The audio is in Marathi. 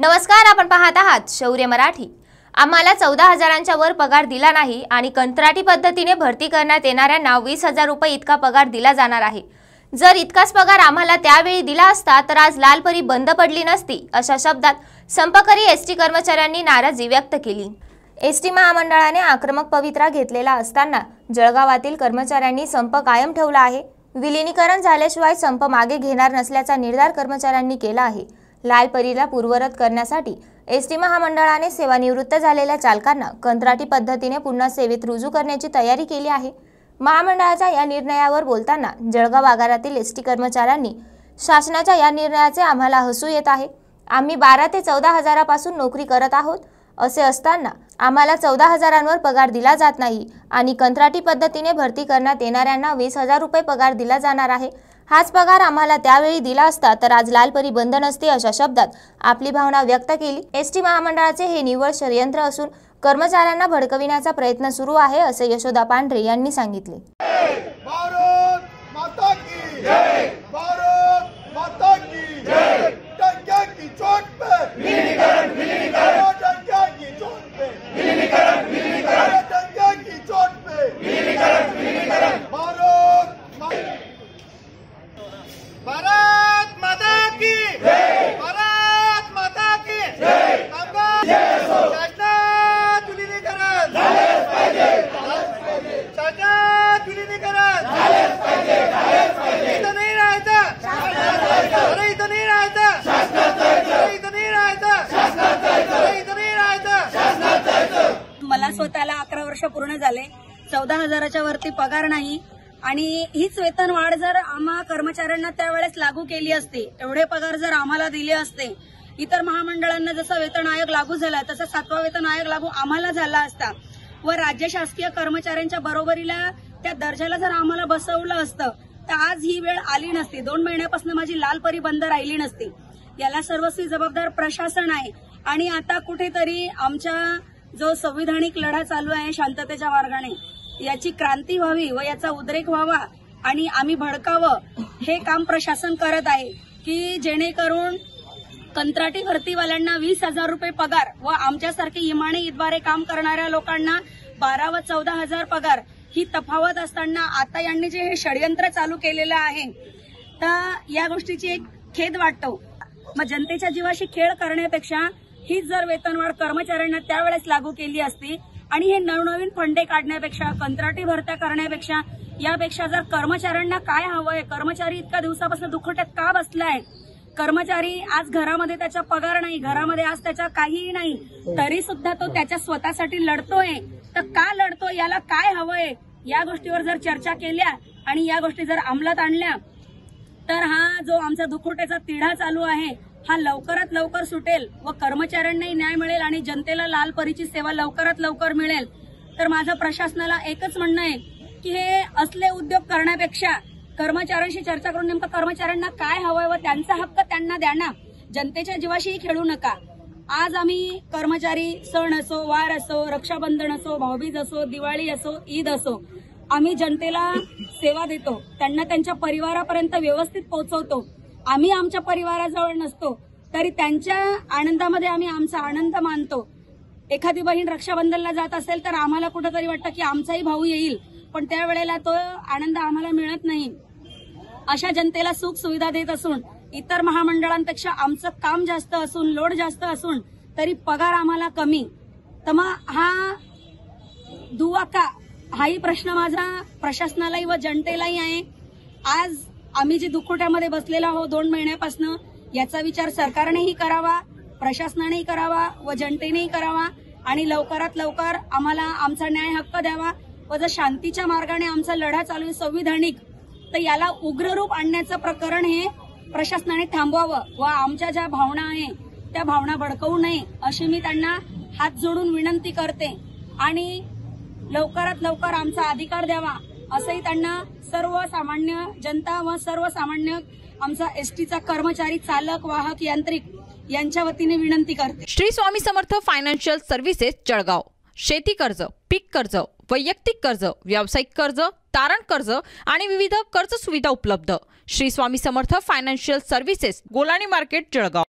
नमस्कार, आपण पाहत आहात शौर्य मराठी। आम्हाला 14,000च्या वर पगार दिला नाही आणि कंत्राटी पद्धतीने भरती करण्यात येणाऱ्यांना 20,000 रुपये इतका पगार दिला जाणार आहे। जर इतकाच पगार आम्हाला त्यावेळी दिला असता तर आज लालपरी बंद पडली नसती, अशा शब्दात संपकरी एसटी कर्मचाऱ्यांनी नाराजी व्यक्त केली। एसटी महामंडळाने आक्रमक पवित्रा घेतलेला असताना जळगावातील कर्मचाऱ्यांनी संप कायम ठेवला आहे। विलीनीकरण झाल्याशिवाय संप मागे घेणार नसल्याचा निर्धार कर्मचाऱ्यांनी केला आहे। लालपरीला पूर्ववत करण्यासाठी एसटी महामंडळाने सेवानिवृत्त झालेल्या चालकांना कंत्राटी पद्धतीने पुन्हा सेवेत रुजू करण्याची तयारी केली आहे। महामंडळाच्या या निर्णयावर बोलताना जळगाव आगारातील एसटी कर्मचाऱ्यांनी शासनाच्या या निर्णयाचे आम्हाला हसू येत आहे। आम्ही 12 ते 14,000 पासून नोकरी करत आहोत, असे असताना आम्हाला 14,000वर पगार दिला जात नाही आणि कंत्राटी पद्धतीने भरती करण्यात येणाऱ्यांना 20,000 रुपये पगार दिला जाणार आहे। हाच पगार आम्हाला त्यावेळी दिला असता तर आज लालपरी बंद नसते, अशा शब्दात आपली भावना व्यक्त केली। एसटी महामंडळाचे हे निव्वळ षडयंत्र असून कर्मचाऱ्यांना भडकविण्याचा प्रयत्न सुरू आहे, असे यशोदा पांढरे यांनी सांगितले। भारत माता की जय, भारत माता की जय। टंकिया की चोट पे विलीनीकरण, विलीनीकरण, टंकिया की चोट पे विलीनीकरण, विलीनीकरण, टंकिया की चोट पे विलीनीकरण, विलीनीकरण। भारत माता की जय, भारत माता की जय। शासनात विलीनीकरण झालेच पाहिजे, शासनात विलीनीकरण झालेच पाहिजे, झालेच पाहिजे। इथं नाही राहायचं, शासनात जायचं। अरे इथं नाही राहायचं, शासनात जायचं। अरे इथं नाही राहायचं, शासनात जायचं। अरे इथं नाही राहायचं, शासनात जायचं। मला स्वतःला 11 वर्ष पूर्ण झाले, 14,000च्या वरती पगार नाही आणि हीच वेतन वाढ जर आम्हा कर्मचाऱ्यांना त्यावेळेस लागू केली असती, एवढे पगार जर आम्हाला दिले असते, इतर महामंडळांना जसं वेतन आयोग लागू झाला तसा 7वा वेतन आयोग लागू आम्हाला झाला असता व राज्य शासकीय कर्मचाऱ्यांच्या बरोबरीला त्या दर्जाला जर आम्हाला बसवलं असतं तर आज ही वेळ आली नसती। 2 महिन्यापासून माझी लालपरी बंद राहिली नसती। याला सर्वस्वी जबाबदार प्रशासन आहे आणि आता कुठेतरी आमच्या जो संविधानिक लढा चालू आहे शांततेच्या मार्गाने, याची क्रांती व्हावी व याचा उद्रेक व्हावा आणि आम्ही भडकावं, हे काम प्रशासन करत आहे की जेणेकरून कंत्राटी भरतीवाल्यांना 20,000 रुपये पगार व आमच्यासारखे इमानीद्वारे काम करणाऱ्या लोकांना 12 व 14,000 पगार ही तफावत असताना आता यांनी जे हे षडयंत्र चालू केलेलं आहे तर या गोष्टीची एक खेद वाटतो। मग जनतेच्या जीवाशी खेळ करण्यापेक्षा हीच जर वेतनवाढ कर्मचाऱ्यांना त्यावेळेस लागू केली असती आणि हे नवनवीन फंडे काढण्यापेक्षा, कंत्राटी भरत्या करण्यापेक्षा, यापेक्षा जर कर्मचाऱ्यांना काय हवंय, कर्मचारी इतक्या दिवसापासून दुखट्यात का बसलाय, कर्मचारी आज घरामध्ये त्याचा पगार नाही, घरामध्ये आज त्याचा काहीही नाही, तरी सुद्धा तो त्याच्या स्वतःसाठी लढतोय, तर का लढतोय, याला काय हवंय, या गोष्टीवर जर चर्चा केल्या आणि या गोष्टी जर अंमलात आणल्या तर हा जो आमचा दुखोट्याचा तिढा चालू आहे हा लवकरात लवकर सुटेल व कर्मचाऱ्यांनाही न्याय मिळेल आणि जनतेला लालपरीची सेवा लवकरात लवकर मिळेल। तर माझं प्रशासनाला एकच म्हणणं आहे की हे असले उद्योग करण्यापेक्षा कर्मचाऱ्यांशी चर्चा करून नेमकं कर्मचाऱ्यांना काय हवंय व त्यांचा हक्क त्यांना द्या ना, जनतेच्या जीवाशीही खेळू नका। आज आम्ही कर्मचारी सण असो, वार असो, रक्षाबंधन असो, भाऊबीज असो, दिवाळी असो, ईद असो, आम्ही जनतेला सेवा देतो, त्यांना त्यांच्या परिवारापर्यंत व्यवस्थित पोहोचवतो। आम्ही आमच्या परिवाराजवळ नसतो तरी त्यांच्या आनंदामध्ये आम्ही आमचा आनंद मानतो। एखादी बहीण रक्षाबंधनला जात असेल तर आम्हाला कुठेतरी वाटतं की आमचाही भाऊ येईल, पण त्यावेळेला तो आनंद आम्हाला मिळत नाही। अशा जनतेला सुख सुविधा देत असून इतर महामंडळांपेक्षा आमचं काम जास्त असून, लोड जास्त असून तरी पगार आम्हाला कमी, तर मग हा दुवा का, हाही प्रश्न माझा प्रशासनालाही व जनतेलाही आहे। आज आम्ही जी दुखोट्यामध्ये बसलेला आहोत 2 महिन्यापासून, याचा विचार सरकारनेही करावा, प्रशासनानेही करावा व जनतेनेही करावा आणि लवकरात लवकर आम्हाला आमचा न्याय हक्क द्यावा व जर शांतीच्या मार्गाने आमचा लढा चालू आहे संविधानिक, तर याला उग्र रूप आणण्याचं प्रकरण हे प्रशासनाने थांबवावं व आमच्या ज्या भावना आहे त्या भावना भडकवू नये, अशी मी त्यांना हात जोडून विनंती करते आणि लवकरात लवकर आमचा अधिकार द्यावा, असंही त्यांना सर्वसामान्य जनता व सर्वसामान्य आमचा एसटीचा कर्मचारी, चालक, वाहक, यांत्रिक यांच्या वतीने विनंती करते। Shri Swami Samarth financial services Jalgaon. शेती कर्ज, पीक कर्ज, वैयक्तिक कर्ज, व्यावसायिक कर्ज, तारण कर्ज आणि विविध कर्ज सुविधा उपलब्ध। Shri Swami Samarth financial services, Golani market, Jalgaon.